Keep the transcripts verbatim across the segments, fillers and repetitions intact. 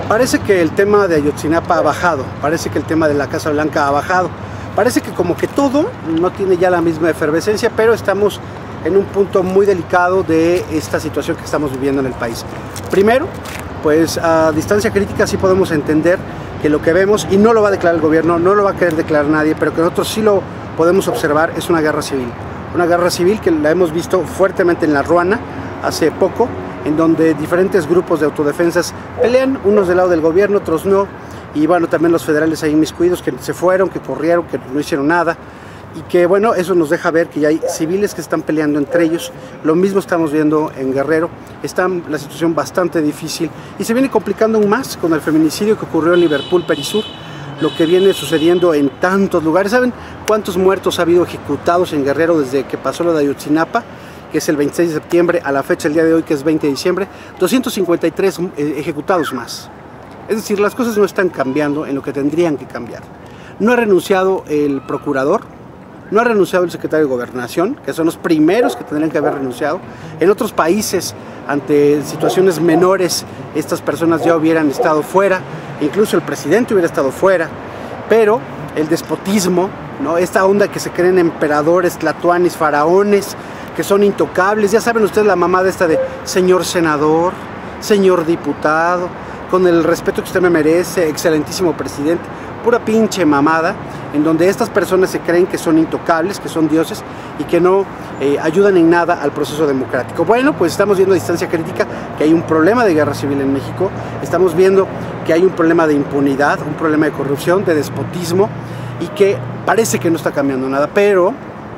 Parece que el tema de Ayotzinapa ha bajado, parece que el tema de la Casa Blanca ha bajado, parece que como que todo no tiene ya la misma efervescencia, pero estamos en un punto muy delicado de esta situación que estamos viviendo en el país. Primero, pues a distancia crítica sí podemos entender que lo que vemos, y no lo va a declarar el gobierno, no lo va a querer declarar nadie, pero que nosotros sí lo podemos observar, es una guerra civil. Una guerra civil que la hemos visto fuertemente en La Ruana hace poco, en donde diferentes grupos de autodefensas pelean, unos del lado del gobierno, otros no, y bueno, también los federales ahí inmiscuidos que se fueron, que corrieron, que no hicieron nada, y que bueno, eso nos deja ver que ya hay civiles que están peleando entre ellos. Lo mismo estamos viendo en Guerrero, está la situación bastante difícil y se viene complicando aún más con el feminicidio que ocurrió en Liverpool, Perisur, lo que viene sucediendo en tantos lugares. ¿Saben cuántos muertos ha habido ejecutados en Guerrero desde que pasó lo de Ayotzinapa, que es el veintiséis de septiembre, a la fecha, el día de hoy, que es veinte de diciembre? doscientos cincuenta y tres ejecutados más. Es decir, las cosas no están cambiando en lo que tendrían que cambiar. No ha renunciado el procurador, no ha renunciado el secretario de Gobernación, que son los primeros que tendrían que haber renunciado. En otros países, ante situaciones menores, estas personas ya hubieran estado fuera, incluso el presidente hubiera estado fuera, pero el despotismo, ¿no? Esta onda que se creen emperadores, tlatoanis, faraones, que son intocables. Ya saben ustedes la mamada esta de señor senador, señor diputado, con el respeto que usted me merece, excelentísimo presidente. Pura pinche mamada, en donde estas personas se creen que son intocables, que son dioses y que no eh, ayudan en nada al proceso democrático. Bueno, pues estamos viendo a distancia crítica que hay un problema de guerra civil en México, estamos viendo que hay un problema de impunidad, un problema de corrupción, de despotismo, y que parece que no está cambiando nada, pero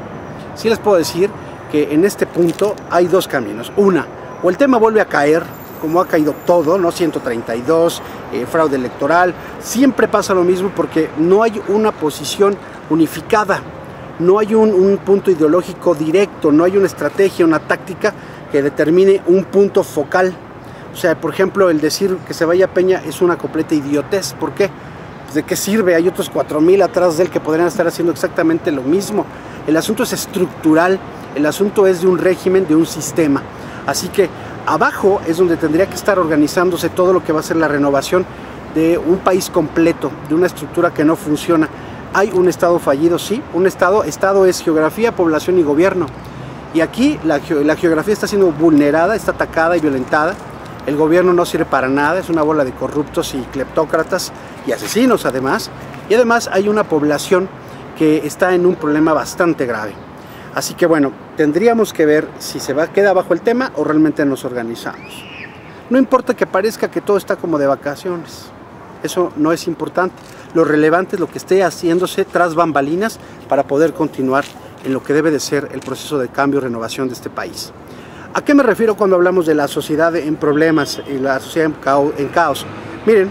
sí les puedo decir que en este punto hay dos caminos. Una, o el tema vuelve a caer, como ha caído todo, ¿no? ciento treinta y dos, eh, fraude electoral, siempre pasa lo mismo porque no hay una posición unificada, no hay un, un punto ideológico directo, no hay una estrategia, una táctica que determine un punto focal. O sea, por ejemplo, el decir que se vaya Peña es una completa idiotez. ¿Por qué? Pues, ¿de qué sirve? Hay otros cuatro mil atrás de él que podrían estar haciendo exactamente lo mismo. El asunto es estructural, el asunto es de un régimen, de un sistema. Así que abajo es donde tendría que estar organizándose todo lo que va a ser la renovación de un país completo, de una estructura que no funciona. Hay un Estado fallido, sí, un Estado, Estado es geografía, población y gobierno. Y aquí la, la geografía está siendo vulnerada, está atacada y violentada. El gobierno no sirve para nada, es una bola de corruptos y cleptócratas y asesinos además. Y además hay una población que está en un problema bastante grave. Así que bueno, tendríamos que ver si se va, queda bajo el tema o realmente nos organizamos. No importa que parezca que todo está como de vacaciones, eso no es importante. Lo relevante es lo que esté haciéndose tras bambalinas para poder continuar en lo que debe de ser el proceso de cambio y renovación de este país. ¿A qué me refiero cuando hablamos de la sociedad en problemas y la sociedad en caos? Miren,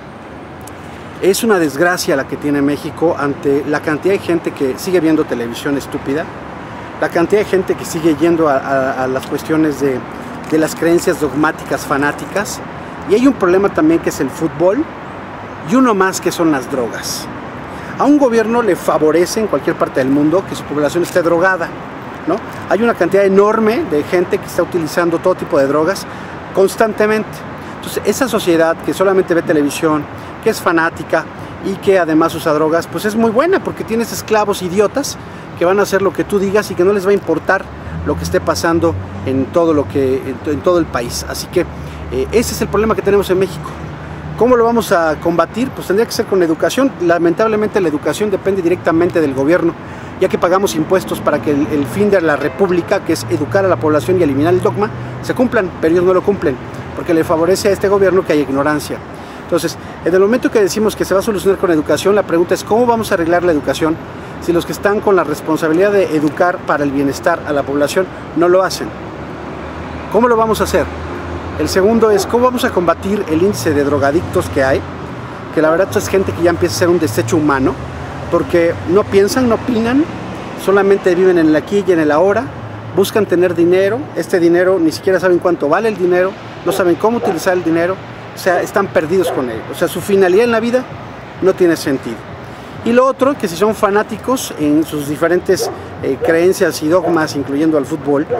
es una desgracia la que tiene México ante la cantidad de gente que sigue viendo televisión estúpida, la cantidad de gente que sigue yendo a, a, a las cuestiones de, de las creencias dogmáticas, fanáticas, y hay un problema también que es el fútbol, y uno más que son las drogas. A un gobierno le favorece en cualquier parte del mundo que su población esté drogada, ¿no? Hay una cantidad enorme de gente que está utilizando todo tipo de drogas constantemente. Entonces esa sociedad que solamente ve televisión, que es fanática y que además usa drogas, pues es muy buena porque tienes esclavos idiotas que van a hacer lo que tú digas y que no les va a importar lo que esté pasando en todo, lo que, en, en todo el país. Así que eh, ese es el problema que tenemos en México. ¿Cómo lo vamos a combatir? Pues tendría que ser con educación. Lamentablemente la educación depende directamente del gobierno, ya que pagamos impuestos para que el, el fin de la república, que es educar a la población y eliminar el dogma, se cumplan, pero ellos no lo cumplen, porque le favorece a este gobierno que haya ignorancia. Entonces, en el momento que decimos que se va a solucionar con educación, la pregunta es ¿cómo vamos a arreglar la educación si los que están con la responsabilidad de educar para el bienestar a la población no lo hacen? ¿Cómo lo vamos a hacer? El segundo es ¿cómo vamos a combatir el índice de drogadictos que hay? Que la verdad es gente que ya empieza a ser un desecho humano, porque no piensan, no opinan, solamente viven en el aquí y en el ahora, buscan tener dinero, este dinero ni siquiera saben cuánto vale el dinero, no saben cómo utilizar el dinero, o sea, están perdidos con él, o sea, su finalidad en la vida no tiene sentido. Y lo otro, que si son fanáticos en sus diferentes eh, creencias y dogmas, incluyendo al fútbol,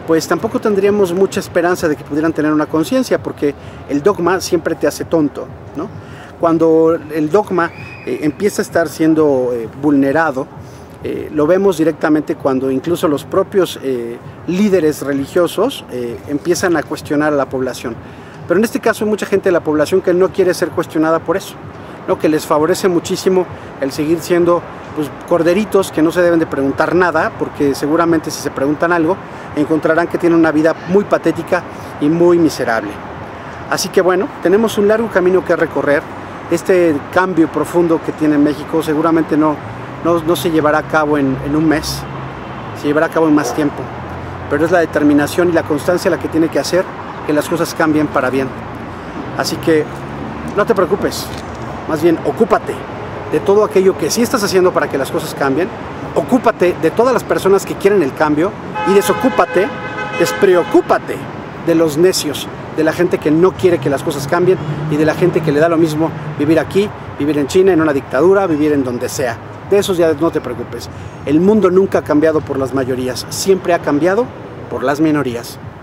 pues tampoco tendríamos mucha esperanza de que pudieran tener una conciencia, porque el dogma siempre te hace tonto, ¿no? Cuando el dogma eh, empieza a estar siendo eh, vulnerado, eh, lo vemos directamente cuando incluso los propios eh, líderes religiosos eh, empiezan a cuestionar a la población. Pero en este caso hay mucha gente de la población que no quiere ser cuestionada por eso, ¿no? Que les favorece muchísimo el seguir siendo pues, corderitos que no se deben de preguntar nada, porque seguramente si se preguntan algo encontrarán que tienen una vida muy patética y muy miserable. Así que bueno, tenemos un largo camino que recorrer. Este cambio profundo que tiene México seguramente no, no, no se llevará a cabo en, en un mes, se llevará a cabo en más tiempo, pero es la determinación y la constancia la que tiene que hacer que las cosas cambien para bien. Así que no te preocupes, más bien ocúpate de todo aquello que sí estás haciendo para que las cosas cambien, ocúpate de todas las personas que quieren el cambio y desocúpate, despreocúpate de los necios, de la gente que no quiere que las cosas cambien y de la gente que le da lo mismo vivir aquí, vivir en China, en una dictadura, vivir en donde sea. De esos ya no te preocupes. El mundo nunca ha cambiado por las mayorías, siempre ha cambiado por las minorías.